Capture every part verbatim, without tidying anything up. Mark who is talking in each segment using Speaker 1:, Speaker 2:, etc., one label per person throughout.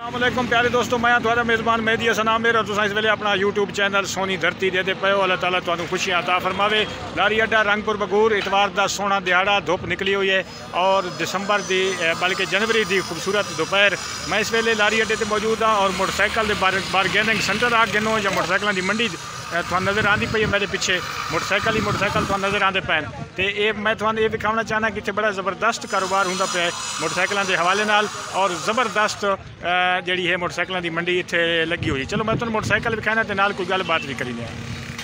Speaker 1: अस्सलामुअलैकुम प्यारे दोस्तों, मैं थोड़ा मेज़बान मेहदी हसन आमिर और तुम इस वेले अपना यूट्यूब चैनल सोनी धरती दे दे पे हो। अल्लाह ताला तुहानू खुशियां अता फरमावे। लारी अड्डा रंगपुर बगूर इतवार का सोहना दिहाड़ा, धुप निकली हुई है और दिसंबर की बल्कि जनवरी की खूबसूरत दोपहर। मैं इस वेले लारी अड्डे पर मौजूद हाँ और मोटरसाइकिल के बार बारगेनिंग सेंटर आ गिनो या मोटरसाइकिलों की मंडी तुहानू नज़र आती पई है। मेरे पिछे मोटरसाइकिल ही मोटरसाइकिल तुहानू नज़र आते पे तो ये मैं तुहानू ये दिखाना चाहना कि इत्थे बड़ा ज़बरदस्त कारोबार होंदा पिया मोटरसाइकिलों के हवाले नाल और ज़बरदस्त जी है मोटरसाइकिलों की मंडी इत्थे लगी हुई। चलो मैं तुहानू मोटरसाइकिल विखाना तो नाल कोई गलबात भी करी लिया।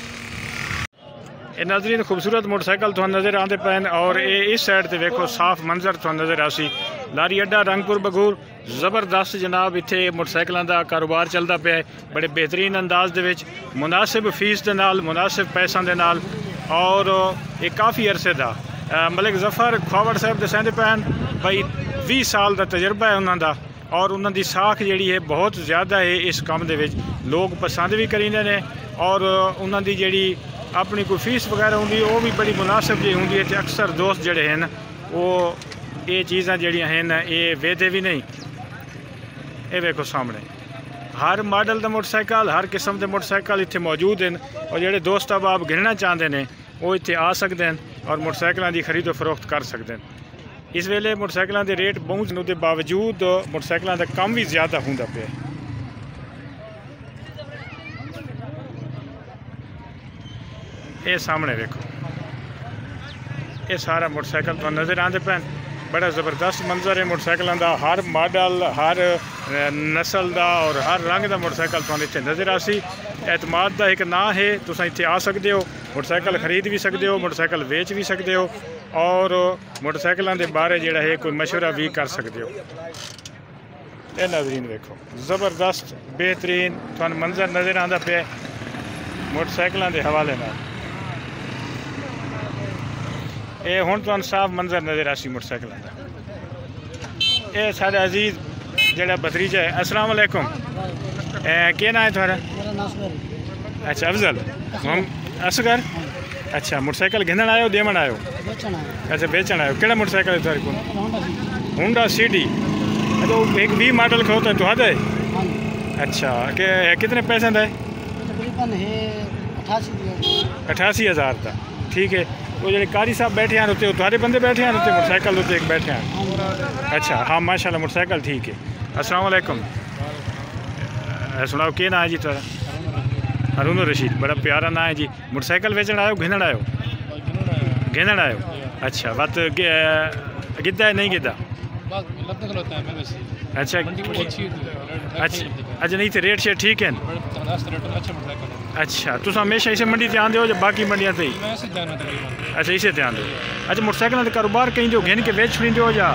Speaker 1: ये नाज़रीन खूबसूरत मोटरसाइकिल तुहानू नज़र आते पे और ये इस साइड से वेखो साफ मंजर तुहानू नज़र आसी। लारी अड्डा रंगपुर बगूर ज़बरदस्त जनाब इत्थे मोटरसाइकिलों का कारोबार चलता पिया है बड़े बेहतरीन अंदाज दे विच, मुनासिब फीस दे नाल, मुनासिब पैसों के नाल और ये काफ़ी अरसे का मलिक जफर खावड़ साहब दसते पे बई बीस साल का तजर्बा है उन्होंने और उन्होंने साख जी है बहुत ज़्यादा है इस काम दे विच, लोग पसंद भी करींदे ने और उन्होंने जी अपनी कोई फीस वगैरह होंगी वो भी बड़ी मुनासिब जी होंगी है। अक्सर दोस्त जोड़े हैं वो ये चीज़ा जड़ियाँ हैं ये वेदे भी नहीं। ये देखो सामने हर मॉडल का मोटरसाइकिल, हर किस्म के मोटरसाइकिल इत्थे मौजूद हैं और जोड़े दोस्त अब आप गिनना चाहते हैं वो इत्थे आ सकते हैं और मोटरसाइकिलों की खरीदो फरोख्त कर सकते हैं। इस वेले मोटरसाइकिलों के रेट पहुँचने के बावजूद मोटरसाइकिलों का कम भी ज़्यादा होंदा पिया। ये सामने देखो ये सारा मोटरसाइकिल तो नज़र आते पे बड़ा ज़बरदस्त मंजर है मोटरसाइकिलों का, हर मॉडल हर नस्ल का और हर रंग का मोटरसाइकिल तो इतने नज़र आसी। एतमाद का एक ना है, तुम इतने आ सकते हो, मोटरसाइकिल खरीद भी सकते हो, मोटरसाइकिल बेच भी सकते हो और मोटरसाइकिलों के बारे जोड़ा है कोई मशवरा भी कर सकते हो। ये नाज़रीन देखो ज़बरदस्त बेहतरीन तुहानू मंजर नज़र आता पे मोटरसाइकिलों के हवाले नाल। ये हुण तुहानू साफ मंजर नज़र आसी मोटरसाइकिलों का। ये सारे अजीज जोड़ा भतीजा है। अस्सलाम वालेकुम, क्या नाम है तुम्हारा? अच्छा अफजल, हम असगर। अच्छा मोटरसाइकिल घिंदण आयो देवण आयो? अच्छा बेचण आयो। केड़ा मोटरसाइकिल है तुम्हारे को? Honda City. तो एक भी मॉडल खो तो तुहाडा है? अच्छा के कितने पैसे का है? अठासी हज़ार का। ठीक है। वो जो कारी साहब बैठे हैं उत्ते तुम्हारे बंदे बैठे हैं उत्ते मोटरसाइकिल उत्ते एक बैठे हैं? अच्छा हाँ माशाल्लाह मोटरसाइकिल ठीक है। अस्सलाम वालेकुम, सुनाओ क्या नाम है जी तुम्हारा? हारून रशीद, बड़ा प्यारा नाम है जी। मोटरसाइकिल बेचण आयो घिंदण आयो? घिंदण आयो। अच्छा बात गिद्दा है नहीं गिद्दा? अच्छा अच्छा अच्छा नहीं तो रेट शेट ठीक है? अच्छा तुम हमेशा इसे मंडी ध्यान दो या बाकी मंडियां से ही? अच्छा इसे ध्यान दो। अच्छा मोटरसाइकिल का कारोबार कहीं जो घिन के बेच छड़ी दो या?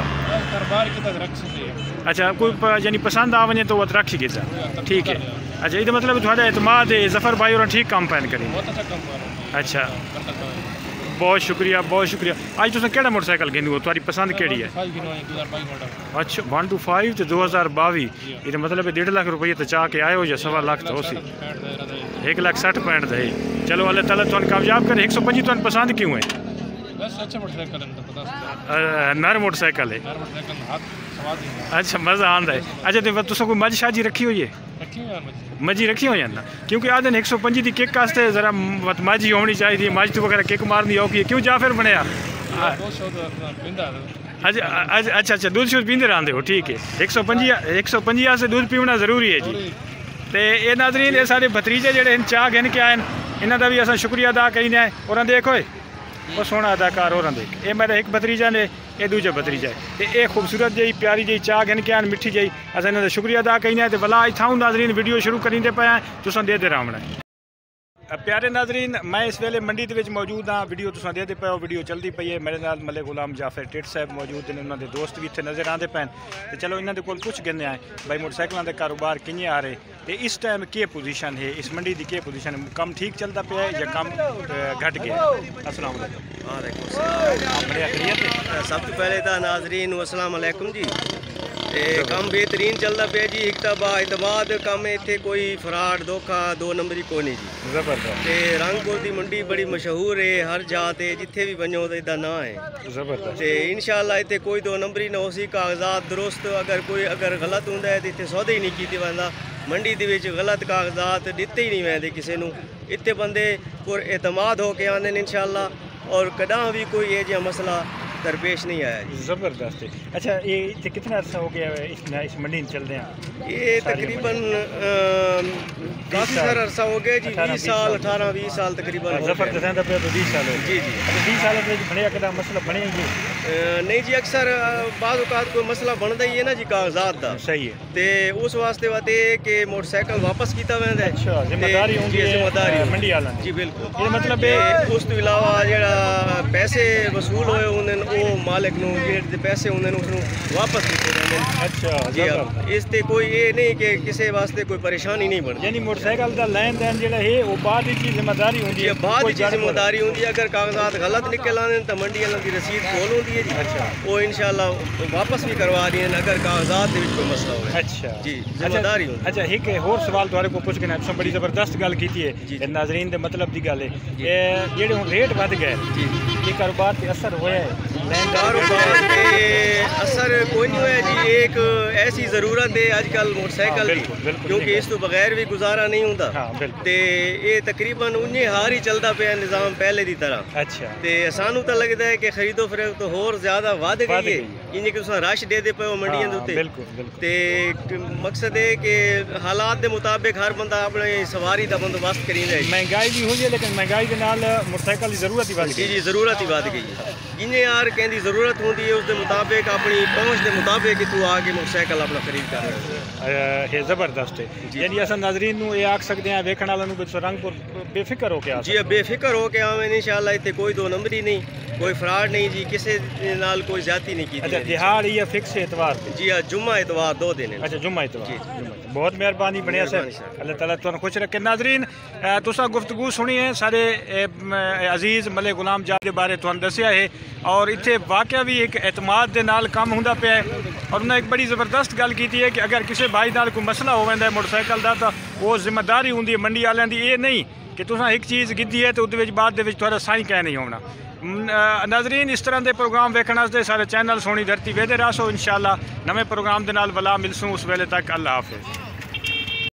Speaker 1: अच्छा कोई यानी पसंद आ वने तो वो रख ही गिता। ठीक है। अच्छा ये मतलब थोड़ा एतमाद है जफर भाई और ठीक काम पैन करें। अच्छा बहुत शुक्रिया बहुत शुक्रिया। आज तुम केड़ा मोटरसाइकिल गिनू हो, तुम्हारी पसंद केड़ी है? अच्छा वन टू फाइव तो दो हज़ार बावी ये मतलब डेढ़ लाख रुपये तो चाह के आए हो या सवा लाख तो सी एक लाख सठ पैंठ दे। चलो अल्लाह ताला तुम कामयाब करे। एक सौ पच्चीस तुम पसंद क्यों है? नर मोटरसाइकिल है। अच्छा मज़ा आंदा है। अच्छा तो तुम कोई मज शाजी रखी हुई है? मजी रखी हुई है ना, क्योंकि आदे एक सौ पंजी की किक वास्ते जरा मज ही होनी चाहिए। मज तो वगैरह किक मारनी औखी है, क्यों जाफिर बनया? अच्छा अच्छा अच्छा दूध शूध पींदे रहते हो? ठीक है। एक सौ पंजी एक सौ पंजी से दूध पीना जरूरी है जी। तो ये नाज़रीन ये सारे भतीजे जोड़े चाह गिन के आए इन्हों का भी अस शुक्रिया अदा करीने हैं। और देखो वो सोहना अदाकार और देख ये मेरा एक भतीजा ने ये दूजा भतीजा है तो ये खूबसूरत जी प्यारी जी चाह गिन के आन मिठी जी अस इन्हों का शुक्रिया अदा करीने तो भला इतों नाज़रीन वीडियो शुरू करींदे पे तुस दे दे रामना। प्यारे नाज़रीन मैं इस वेले मंडी के मौजूद हाँ, वीडियो तुम देखते पे हो, वीडियो चलती पई है। मेरे नाल मलिक गुलाम जाफर टिट साहब मौजूद हैं, उन्होंने दोस्त भी इतने नज़र आते पे तो चलो इन्होंने को कुछ गिनने आए भाई मोटरसाइकिलों के कारोबार किए आ रहे तो इस टाइम क्या पोजीशन है, इस मंडी की क्या पोजीशन है, कम ठीक चलता पे है या कम घट गया? अस्सलाम वालेकुम।
Speaker 2: सब तो पहले तो नाज़रीन अस्सलाम वालेकुम जी। काम बेहतरीन चलता पे जी। एक तो बाइतमाद काम इतने कोई फराड धोखा दो नंबरी कोई नहीं जी।
Speaker 1: जबरदस्त।
Speaker 2: ते रंगपुर की मंडी बड़ी मशहूर है, हर जाते जिथे भी वनो तो इदा ना है।
Speaker 1: जबरदस्त।
Speaker 2: ते इंशाल्लाह इतने कोई दो नंबरी ना उसी कागजात दुरुस्त, अगर कोई अगर गलत होंगे तो इतने सौदे ही नहीं की वह मंडी के गलत कागजात दिते ही नहीं वैसे किसी को। इतने बंदे पुर एतमाद होके आते हैं इंशाल्लाह, और कदा भी कोई ये जो मसला दरपेश नहीं आया जी।
Speaker 1: जबरदस्त है। अच्छा, ये इतने कितना अर्सा हो गया है इस, इस मंडी में चलते हैं?
Speaker 2: ये तकरीबन काफ़ी सारा अरसा हो गया जी, बीस साल अठारह बीस साल तकरीबन।
Speaker 1: जफर दसेंदा पे तो बीस साल हो
Speaker 2: जी जी।
Speaker 1: बीस साल में बने कदा मसला बने जी?
Speaker 2: नहीं जी, अक्सर बाज़ औकात कोई मसला बनता ही है ना जी कागजात का।
Speaker 1: सही है।
Speaker 2: तो उस वास्ते बात है कि मोटरसाइकिल वापस किया वह।
Speaker 1: अच्छा, जिम्मेदारी होंगी
Speaker 2: जिम्मेदारी
Speaker 1: मंडी वाला
Speaker 2: जी बिल्कुल।
Speaker 1: ये मतलब
Speaker 2: उस तो इलावा जो पैसे वसूल होए होंगे वो मालिक नूं जेह्ड़े पैसे होंगे उसनूं वापस किए जाते हैं।
Speaker 1: अच्छा
Speaker 2: जी हाँ, इस ते कोई ये नहीं कि किसी वास्ते कोई परेशानी नहीं बनती।
Speaker 1: यानी मोटरसाइकिल का लैन देन जो है वो बाद की जिम्मेदारी होंगी है।
Speaker 2: बाद की जिम्मेदारी होंगी है। अगर कागजात गलत निकल आने तो मंडी वालों की रसीद खोल होती है जी। अच्छा, वो इंशाल्लाह वापस भी करवा दी है अगर कागजात के कोई मसला हो।
Speaker 1: अच्छा जी,
Speaker 2: जिम्मेदारी।
Speaker 1: अच्छा, एक होर सवाल तुहारे को पुछ के ना, तुम बड़ी जबरदस्त गल की है नाजरीन के मतलब की गल है, जेडे हुण रेट वध गए जी, ये कारोबार पे असर होया है?
Speaker 2: कारोबार पे असर कोई नहीं होया जी। एक ऐसी ज़रूरत है अजकल मोटरसाइकिल की, क्योंकि इस तो बगैर भी गुजारा नहीं होता। तो ये तकरीबन उन्हें हार ही चलता पे निज़ाम पहले की तरह। अच्छा, तो सानू तो लगता है कि खरीदो फरोख्त तो होर ज़्यादा वध गई है, इन्हें कि तुम रश दे दे पे हो मंडियों के उत्ते। तो मकसद है कि हालात के मुताबिक हर बंदा अपने सवारी का बंदोबस्त करी जाए।
Speaker 1: महंगाई भी हुई है, लेकिन महंगाई के नाल मोटरसाइकिल की जरूरत ही बढ़ गई जी।
Speaker 2: जरूरत ही बढ़ गई है। जिन्हें यार कहीं जरूरत होती है उसके मुताबिक अपनी पहुँच के मुताबिक तू आके मोटरसाइकिल अपना खरीद कर रहे
Speaker 1: है। जबरदस्त है। यानी अस नाजरीन नूं ये आख सकते हैं वेखण वालों नूं रंगपुर बेफिक्र हो के
Speaker 2: जी, बेफिक्र हो के आवे इंशाल्लाह। इतने कोई दो नंबरी नहीं, कोई फ्रॉड नहीं जी, किसी नाल कोई ज्यादती नहीं की।
Speaker 1: अच्छा, दिहाड़ या फिक्स एतवार
Speaker 2: जी हाँ, जुम्मा एतवार दो दिन।
Speaker 1: अच्छा, जुम्मा एतवार। बहुत मेहरबानी बनिया सर, अल्लाह ताला तुहानू खुश रखे। नाजरीन, तुसा गुफ्तगू सुनी है सारे अजीज़ मले गुलाम जात के बारे तुहानू दसिया है, और इत्थे वाकया भी एक एतमाद के नाल काम हुंदा पिया है। और उन्हें एक बड़ी ज़बरदस्त गल की है कि अगर किसी भाई नाल कोई मसला हो वैंदा है मोटरसाइकिल का, तो वो जिम्मेदारी होंदी है मंडी वालों की। ये नहीं कि तुसा एक चीज़ कीती है तो उहदे बाद दे विच तुहाडा साईं कै नहीं होना। नाजरीन, इस तरह के प्रोग्राम वेखण वास्ते सारे चैनल सोनी धरती वेदे रहो। इंशाअल्लाह नवे प्रोग्राम के नाल वला मिलसूं, उस वेले तक अल्लाह हाफिज़।